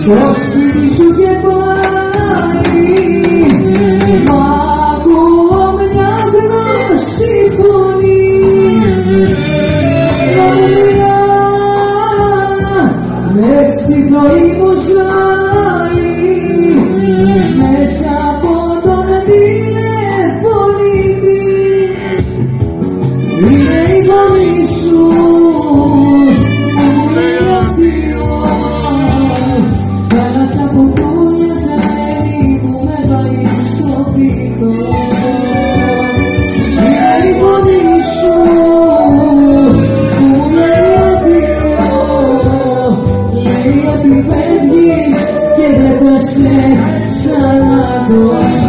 στο σπίτι σου κεφάλι, μ' ακούω μια γνωστή φωνή να μου μιλά μες στη ζωή μου ζάει, μέσα από τον τηλεφωνητή. Είναι η φωνή σου που μου λέει απειλώ, ένας από κούνια ζαέρι που με πάει στο πιτό. Είναι η φωνή σου που μου λέει απειλώ, λέει ότι φεύγεις και δεν θα σε ξαναδώ.